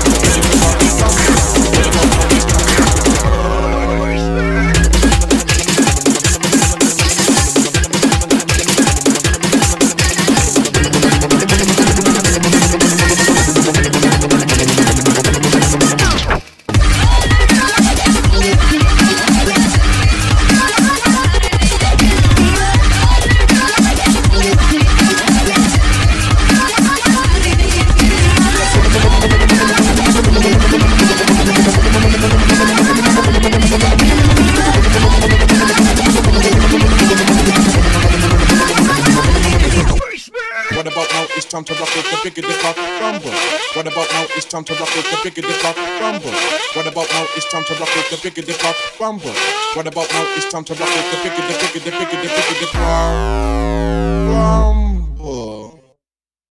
Time to rock with the biggity pop rumble. What about now? It's time to rock with the biggity pop rumble. What about now? It's time to rock with the biggity pop rumble. What about now? It's time to rock with the biggity pop.